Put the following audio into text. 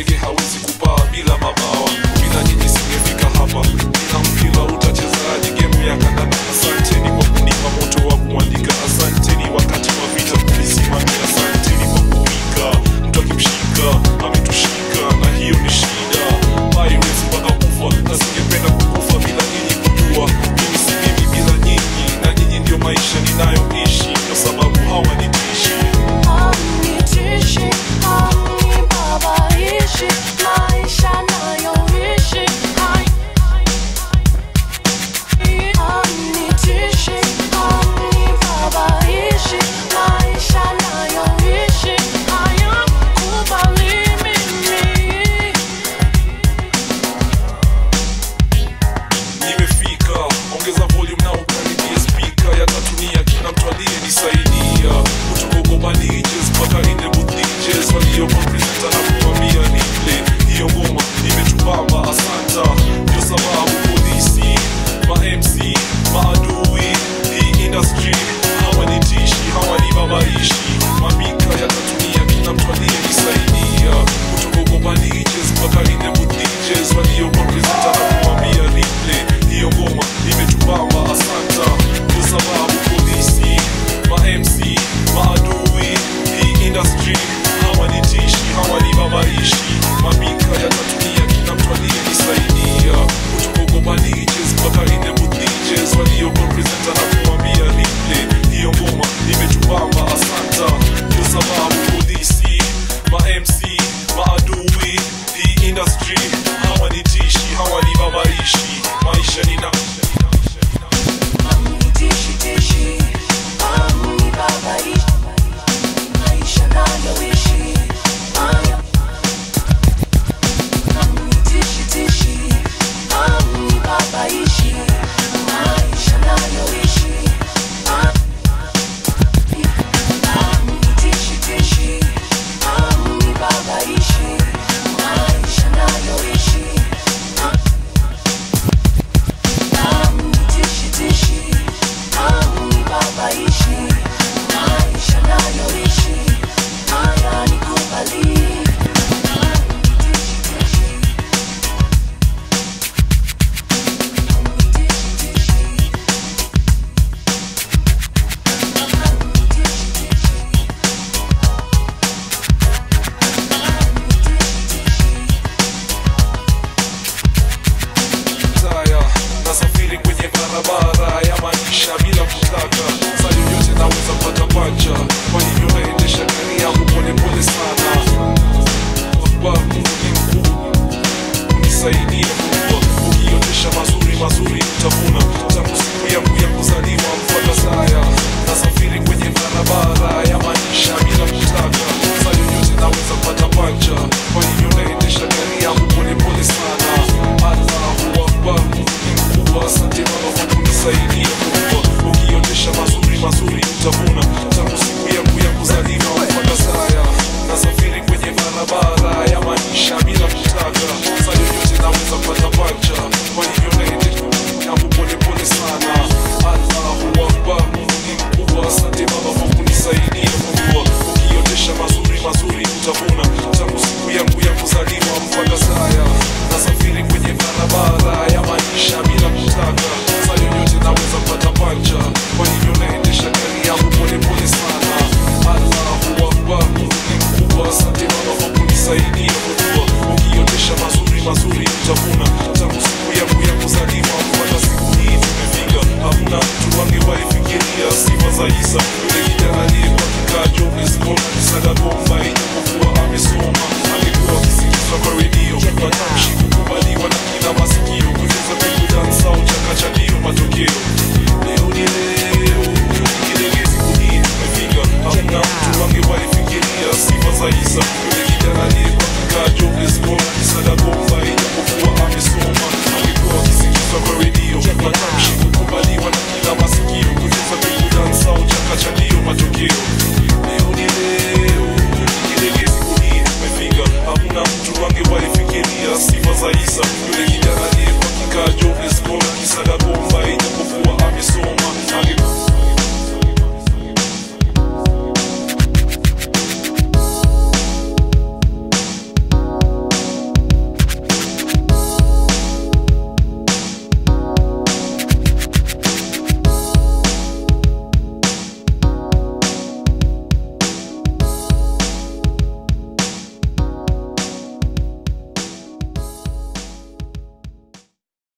ndege hawezi kupaa bila mabawa. Bila nyinyi singefika hapa. Bila mpira utachezaje game ya kandanda? Asanteni kwa kunipa moto wa kuandika. Asanteni wakati wa vita kulisimamia. Asanteni kwa kuwika. Mtu akimshika ametushika, na hiyo ni shida. Pirates mpaka kufa, na singependa kukufa bila nyinyi kujua. Mimi si mimi bila nyinyi, na nyinyi ndio maisha ninayoishi, kwa sababu hawanitishi. Hawanitishi, hawanibabaishi, maisha nayoishi. Hawanitishi, hawanibabaishi, maisha nayoishi. Hayakubali mimi. Nimefika, ongeza volume na ukaribie speaker ya tatunia, kila mtu aliyenisaidia kutoka Goba DJs mpaka inde booth DJs walio presenter na kuambia niple hiyo ngoma imetubamba. Asanta, ndio sababu polisi, ma MC, maadui, hii industry hawanitishi, hawanibabaishi. Mabika ya tatunia, kila mtu aliyenisaidia kutoka Goba DJs mpaka inde booth DJs walio presenter na kuambia niple hiyo ngoma imetubamba. Asanta, ndio sababu polisi, ma MC, maadui, hii industry hawanitishi, hawanibabaishi. Mabika ya tatunia, kila mtu aliyenisaidia kutoka Goba DJs mpaka inde booth DJs walio presenter na kuambia niple hiyo ngoma imetubamba. Asanta, ndio sababu polisi, ma MC, maadui, hii industry hawanitishi, hawanibabaishi. Maisha nina Hawanitishi, tishi, hawanibabaishi, maisha nayoishi. Hawanitishi, tishi, hawanibabaishi, maisha nayoishi. Hawanitishi, tishi, hawanibabaishi, maisha nayoishi. Hawanitishi, tishi, hawanibabaishi, maisha nayoishi. Hayanikubali. taya, nasafiri kwenye barabara ya maisha bila kutaka. Saa yoyote naweza pata pacha, kwa hivyo naendesha gari yangu pole pole sana. Kwa Mungu ni mkuu, unisaidie Mungu. Ukionyesha mazuri mazuri utavuna. Tangu siku yangu ya kuzaliwa mpaka saya, nasafiri kwenye barabara ya maisha bila kutaka. Saa yoyote naweza pata pacha, kwa hivyo naendesha gari yangu pole pole sana. Allahu Akbar, Mungu ni mkubwa. Asante Baba kwa kunisaidia Mungu. Ukionyesha mazuri mazuri utavuna. Tangu siku yangu ya kuzaliwa mpaka saya, nasafiri kwenye barabara ya maisha bila kutaka. Saa yoyote naweza pata pacha, kwa hivyo naendesha yangu pole pole sana. Allahu Akbar, Mungu ni mkubwa. Asante Baba kwa kunisaidia Mungu. Ukionyesha mazuri mazuri utavuna. Tangu siku yangu ya kuzaliwa mpaka saya, nasafiri kwenye barabara ya maisha bila kutaka. Saa yoyote naweza pata pacha, kwa hivyo naendesha gari yangu pole pole sana. Allahu Akbar, Mungu ni mkubwa. Asante Baba kwa kunisaidia Mungu. Ukionyesha mazuri mazuri utavuna.